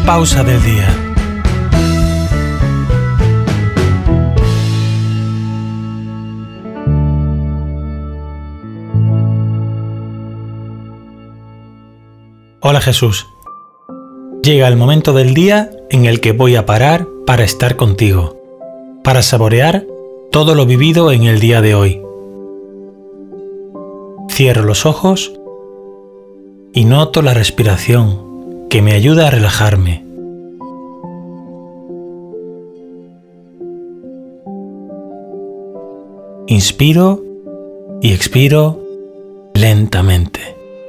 pausa del día. Hola Jesús. Llega el momento del día en el que voy a parar para estar contigo, para saborear todo lo vivido en el día de hoy. Cierro los ojos y noto la respiración que me ayuda a relajarme. Inspiro y expiro lentamente.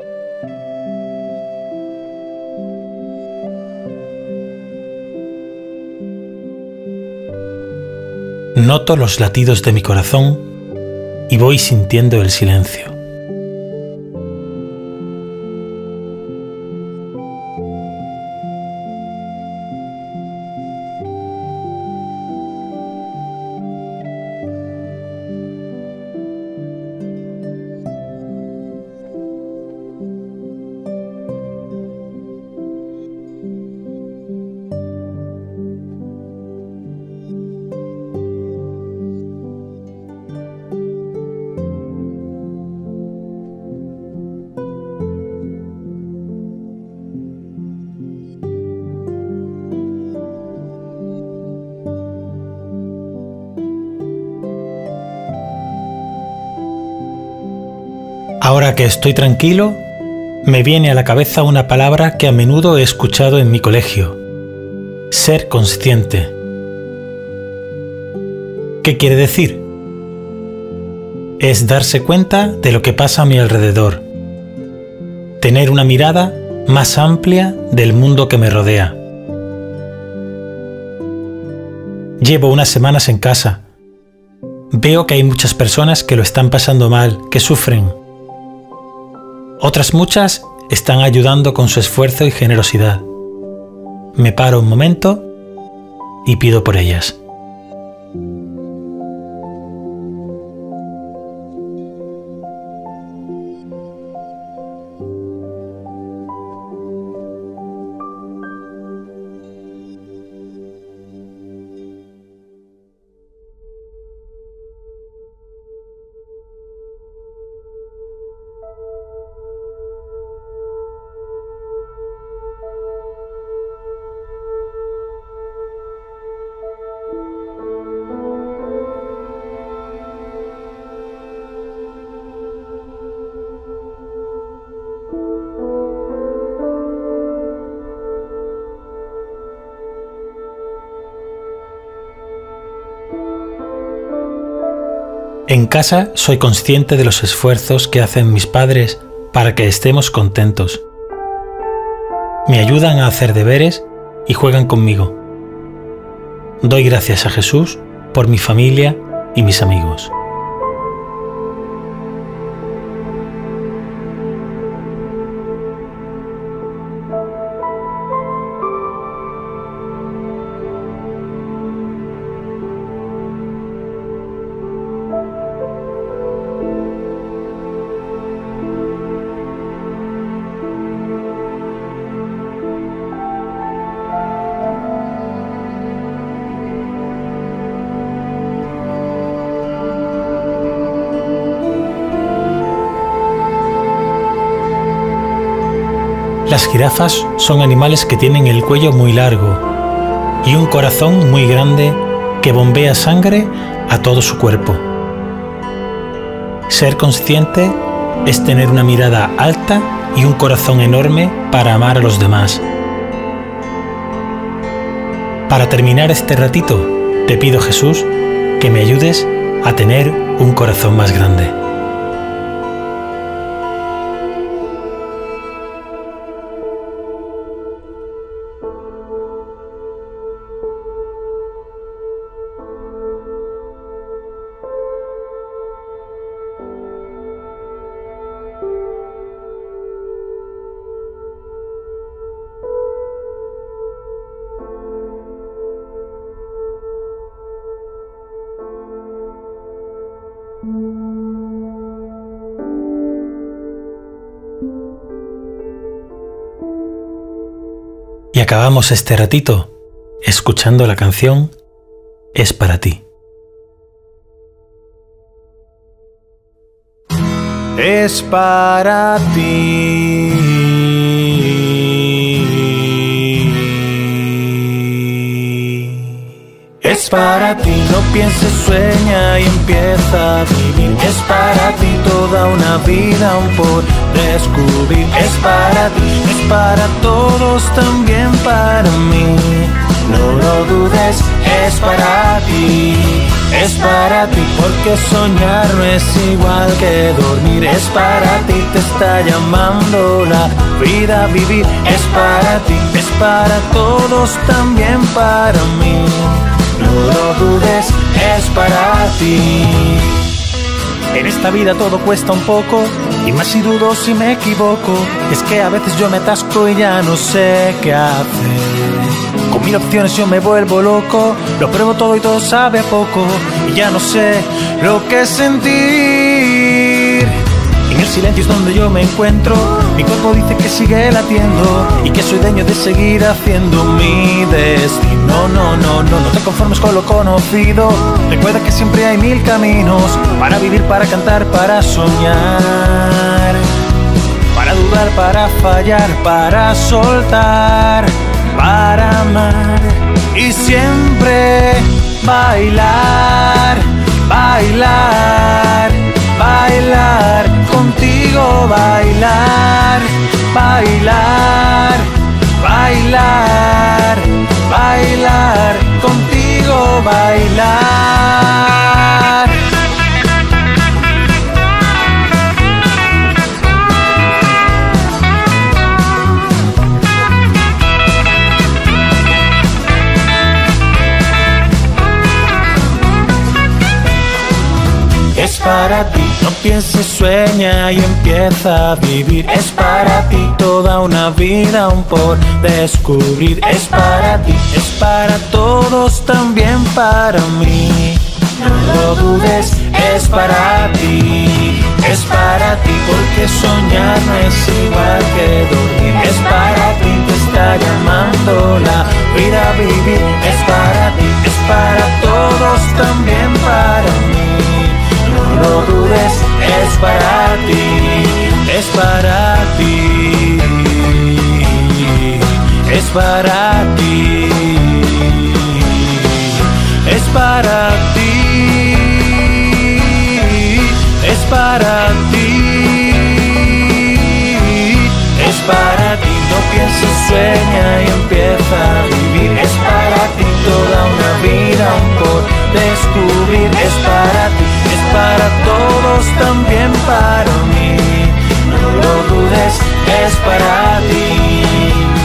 Noto los latidos de mi corazón y voy sintiendo el silencio. Ahora que estoy tranquilo, me viene a la cabeza una palabra que a menudo he escuchado en mi colegio: ser consciente. ¿Qué quiere decir? Es darse cuenta de lo que pasa a mi alrededor, tener una mirada más amplia del mundo que me rodea. Llevo unas semanas en casa. Veo que hay muchas personas que lo están pasando mal, que sufren. Otras muchas están ayudando con su esfuerzo y generosidad. Me paro un momento y pido por ellas. En casa soy consciente de los esfuerzos que hacen mis padres para que estemos contentos. Me ayudan a hacer deberes y juegan conmigo. Doy gracias a Jesús por mi familia y mis amigos. Las jirafas son animales que tienen el cuello muy largo y un corazón muy grande que bombea sangre a todo su cuerpo. Ser consciente es tener una mirada alta y un corazón enorme para amar a los demás. Para terminar este ratito, te pido, Jesús, que me ayudes a tener un corazón más grande. Y acabamos este ratito escuchando la canción Es para ti. Es para ti. Es para ti, no pienses, sueña y empieza a vivir. Es para ti toda una vida aún por descubrir. Es para ti, es para todos, también para mí. No lo dudes, es para ti. Es para ti, porque soñar no es igual que dormir. Es para ti, te está llamando la vida a vivir. Es para ti, es para todos, también para mí. No lo dudes, es para ti. En esta vida todo cuesta un poco, y más si dudo, si me equivoco. Es que a veces yo me atasco y ya no sé qué hacer. Con 1000 opciones yo me vuelvo loco. Lo pruebo todo y todo sabe a poco, y ya no sé lo que es sentir. En el silencio es donde yo me encuentro. Mi cuerpo dice que sigue latiendo y que soy dueño de seguir haciendo mi destino. No te conformes con lo conocido. Recuerda que siempre hay 1000 caminos para vivir, para cantar, para soñar, para dudar, para fallar, para soltar, para amar y siempre bailar, bailar, bailar, contigo bailar, bailar, bailar, bailar, contigo bailar. Es para ti, no pienses, sueña y empieza a vivir. Es para ti toda una vida aún por descubrir. Es para ti, es para todos, también para mí. No lo dudes, es para ti. Es para ti, porque soñar no es igual que dormir. Es para ti, te está llamando la vida a vivir. Es para ti, es para todos, también para mí. No lo dudes, es para ti, es para ti, es para ti, es para ti, es para ti, es para ti. No pienses, sueña y empieza a vivir. Es para ti toda una vida aún por descubrir. Es para ti, es para todos, también para mí. No lo dudes, es para ti.